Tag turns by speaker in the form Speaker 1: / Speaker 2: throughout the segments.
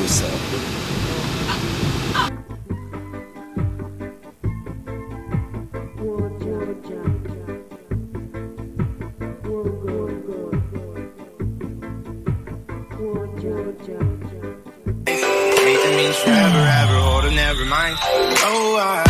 Speaker 1: what's up. Anything means forever, ever, hold it, never mind. Oh,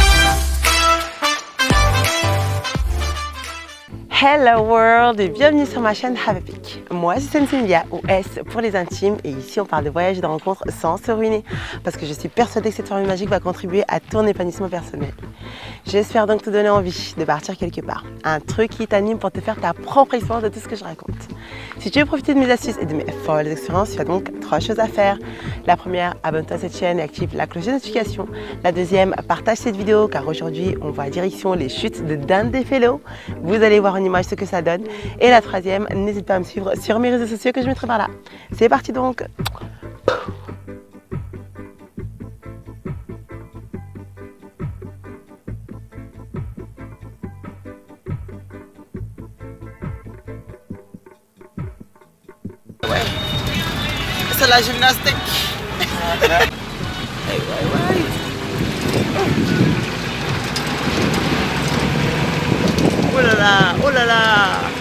Speaker 2: Hello world et bienvenue sur ma chaîne Have a Peek. Moi c'est Senseilia ou S pour les intimes et ici on parle de voyage et de rencontres sans se ruiner parce que je suis persuadée que cette formule magique va contribuer à ton épanouissement personnel. J'espère donc te donner envie de partir quelque part, un truc qui t'anime pour te faire ta propre histoire de tout ce que je raconte. Si tu veux profiter de mes astuces et de mes folles expériences, tu as donc 3 choses à faire. La première, abonne-toi à cette chaîne et active la cloche de notification. La deuxième, partage cette vidéo car aujourd'hui on va direction les chutes de Dindéfelo. Vous allez voir en image ce que ça donne. Et la troisième, n'hésite pas à me suivre sur mes réseaux sociaux que je mettrai par là. C'est parti donc. Ouais. C'est la gymnastique. Hey, ouais. Oh là là, oh là là.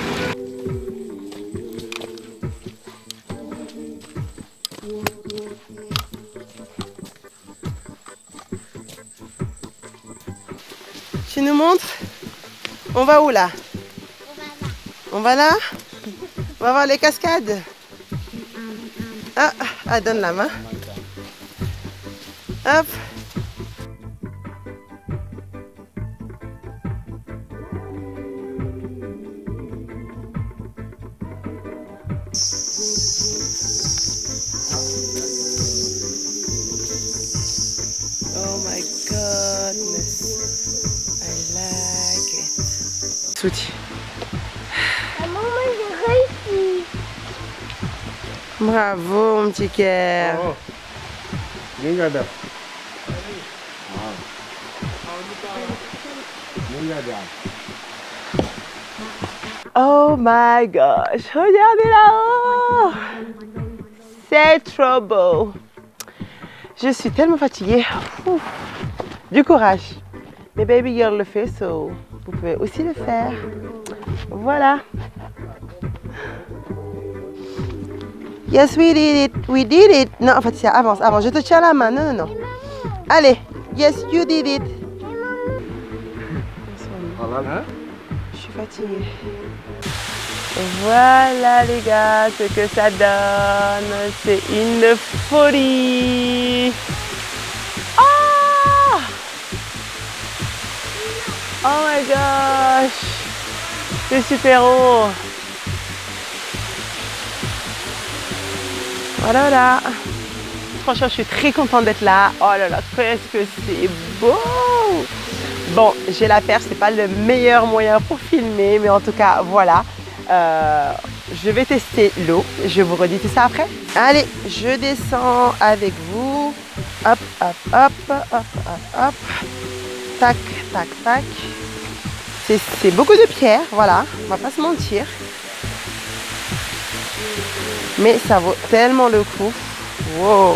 Speaker 2: Tu nous montres? On va où là? On va là? On va voir les cascades? Ah, donne la main. Hop. Oh my goodness. I like it. Souti.
Speaker 3: Maman, j'ai réussi.
Speaker 2: Bravo mon petit cœur.
Speaker 4: Oh. Gengada.
Speaker 2: Oh my gosh, regardez là-haut. C'est trop beau. Je suis tellement fatiguée. Ouf. Du courage. Mais baby girl le fait, so vous pouvez aussi le faire. Voilà. Yes, we did it. We did it. Non, en fait, c'est avance. Je te tiens la main. Non. Allez. Yes, you did it. Je suis fatiguée. Voilà les gars, ce que ça donne. C'est une folie. Oh my gosh. C'est super haut. Voilà. Franchement, je suis très contente d'être là. Oh là là, qu'est-ce que c'est beau! Bon, j'ai la perche, c'est pas le meilleur moyen pour filmer, mais en tout cas, voilà. Je vais tester l'eau. Je vous redis tout ça après. Allez, je descends avec vous. Hop. Tac. C'est beaucoup de pierres, voilà. On va pas se mentir. Mais ça vaut tellement le coup. Wow.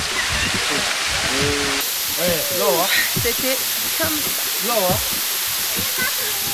Speaker 2: C'était comme ça.
Speaker 3: Papa.